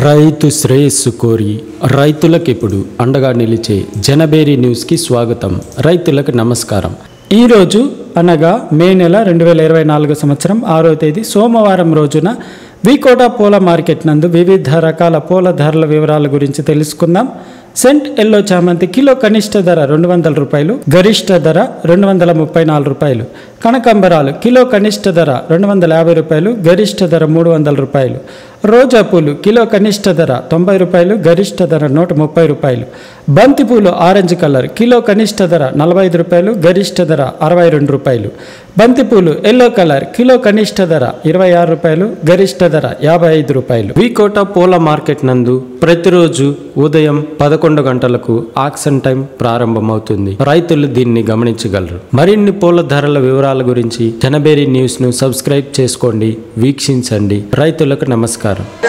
రైతు శ్రేయస్సు కోరి రైతులకు ఇప్పుడు అండగా నిలిచే జనబేరి న్యూస్కి స్వాగతం. రైతులకు నమస్కారం. ఈరోజు అనగా మే నెల 2024 సంవత్సరం 6వ తేదీ సోమవారం రోజున వికోట పూల మార్కెట్ నందు వివిధ రకాల పూల ధరల వివరాల గురించి తెలుసుకుందాం. సెంట్ ఎల్లో చామంతి కిలో కనిష్ట ధర 200 రూపాయలు, గరిష్ట ధర 234 రూపాయలు. కనకాంబరాలు కిలో కనిష్ట ధర 250 రూపాయలు, గరిష్ట ధర 300 రూపాయలు. రోజా పూలు కిలో కనిష్ట ధర 90 రూపాయలు, గరిష్ట ధర 130 రూపాయలు. బంతిపూలు ఆరెంజ్ కలర్ కిలో కనిష్ట ధర 45 రూపాయలు, గరిష్ట ధర 62 రూపాయలు. బంతిపూలు ఎల్లో కలర్ కిలో కనిష్ట ధర 26 రూపాయలు, గరిష్ట ధర 55 రూపాయలు. వికోట పూల మార్కెట్ నందు ప్రతిరోజు ఉదయం 11 గంటలకు ఆక్షన్ టైం ప్రారంభమవుతుంది. రైతులు దీన్ని గమనించగలరు. మరిన్ని పూల ధరల వివరాల గురించి జనబేరి న్యూస్ ను సబ్స్క్రైబ్ చేసుకోండి, వీక్షించండి. రైతులకు నమస్కారం.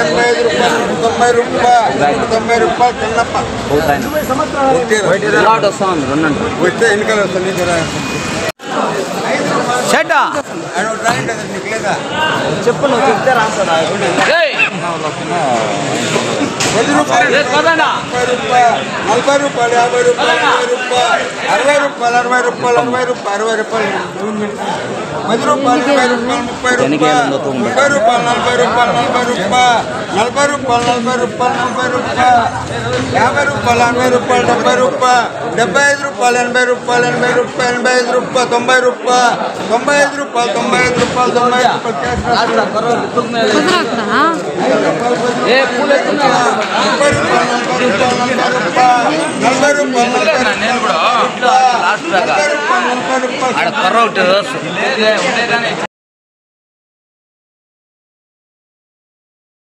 చెప్పు నువ్వు చెప్తే రాస్తాడా? 10 రూపాయలు, 40 రూపాయలు, 50 రూపాయలు, 60 రూపాయలు, 60 రూపాయలు, 60 రూపాయలు, 60 రూపాయలు, 10 రూపాయలు, 20 రూపాయలు, 30 రూపాయలు, 40 రూపాయలు, 40 రూపాయలు, 40 రూపాయలు, 50 రూపాయలు, 60 రూపాయలు, 70 రూపాయలు, 75 రూపాయలు, 80 రూపాయలు, 85 రూపాయలు, 90 రూపాయలు, 95 రూపాయలు, 90 రూపాయలు, 90 రూపాయలు.